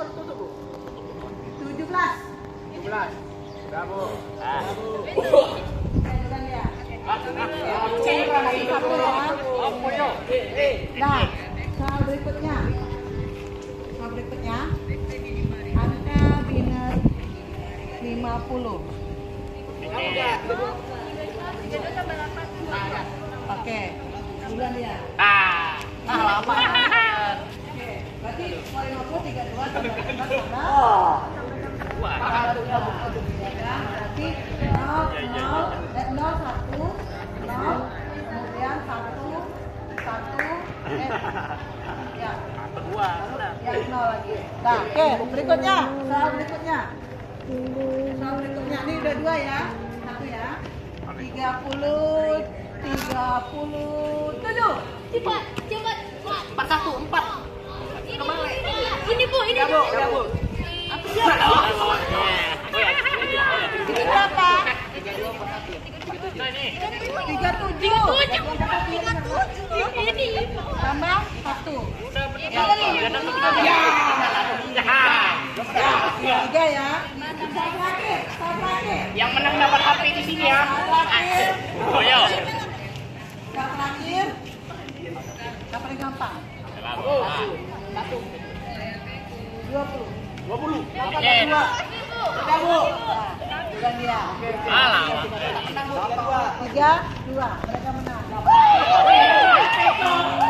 tutup Bu. 17. 17. Sudah Bu. Nah. Bukan ya. Satu ya. Nah, soal berikutnya. Angka minus 50. Oke, bulan ya. Lama. Oke, berarti 50 32 tambah 14 berarti 0 1 0 kemudian 1 ya. Yang 0 lagi. Nah, oke, berikutnya. Soal berikutnya. Ini udah 2 ya. 1 ya. 37. Cepat. 414. Kembali. Ini Bu. Ya Bu. Apa sih? Ini berapa? 37. Ini. Tambah 1. Ya. 3 ya. Saat terakhir. Yang menang dapat HP di sini ya. Saat terakhir. Yang paling gampang. 20. 20. Udah Bu. Bukan dia. 3, 2. Mereka menang.